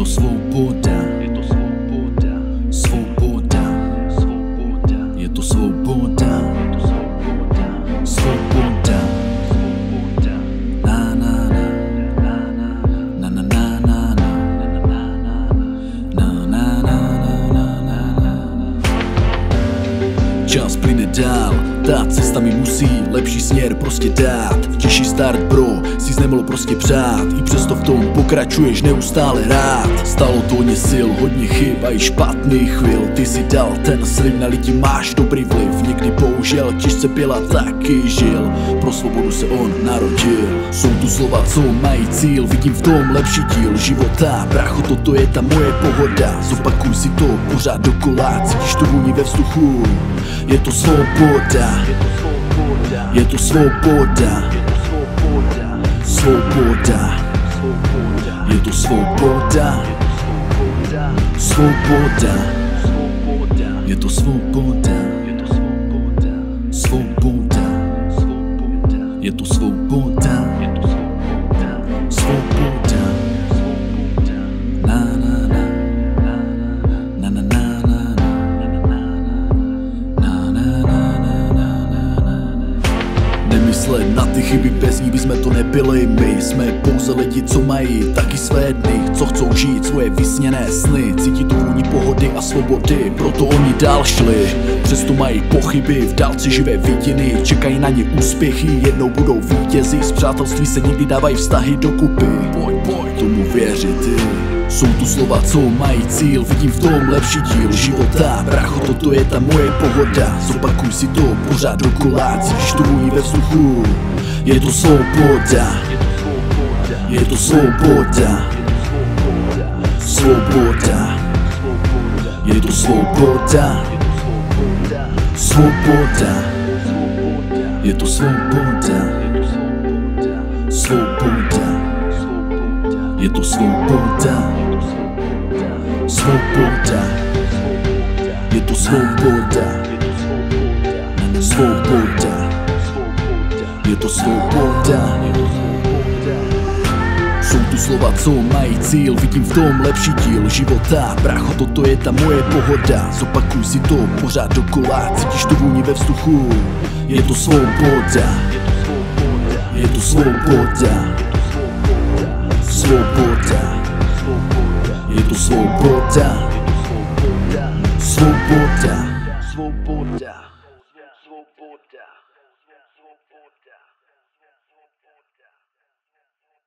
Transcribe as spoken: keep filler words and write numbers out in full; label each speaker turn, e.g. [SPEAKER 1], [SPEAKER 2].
[SPEAKER 1] svoboda, je to svoboda, svoboda, svoboda, je to svoboda, je to svoboda, svoboda, svoboda, na na na na na na na na na na na na na. Čas plyne dál, ta cesta mi musí lepší směr prostě dát. Těžší start, bro, si nemohl prostě přát. I přesto v tom pokračuješ neustále rád. Stalo to hodně sil, hodně chyb a i špatných chvil. Ty si dal ten slib, na lidi máš dobrý vliv. Někdy bohužel těžce pěla taky žil. Pro svobodu se on narodil. Jsou tu slova, co mají cíl. Vidím v tom lepší díl života. Brácho, toto je ta moje pohoda. Zopakuj si to pořád dokola. Cítíš tu vůni ve vzduchu. Je to svoboda, je to svoboda, svoboda, je to svoboda, svoboda, je to svoboda, svoboda, je to svoboda, svoboda, na na na na na na. Nemyslet na ty chyby, bez ní bychom to nebyli. My jsme pouze lidi, co mají taky své dny, co chcou žít svoje vysněné sny. Cítí tu vůni pohody a svobody, proto oni dál šli. Přesto mají pochyby, v dálce živé vidiny. Čekají na ně úspěchy, jednou budou vítězi. Z přátelství se někdy dávají vztahy dokupy. Pojď, pojď, tomu věřit ty. Jsou tu slova, co mají cíl, vidím v tom lepší díl života. Brácho, toto je ta moje pohoda. Zopakuj si to pořád dokola, cítíš tu vůni ve vzduchu. Je to svoboda, je to svoboda, svoboda, je to svoboda, svoboda, je to svoboda, svoboda, je to svoboda, svoboda, je to svoboda, svoboda, je to svoboda. Jsou tu slova, co mají cíl, vidím v tom lepší díl života. Brácho, toto je ta moje pohoda. Zopakuj si to pořád dokola, cítíš tu vůni ve vzduchu. Je to svoboda, je to svoboda, svoboda, je to svoboda, svoboda, svoboda, svoboda, svoboda.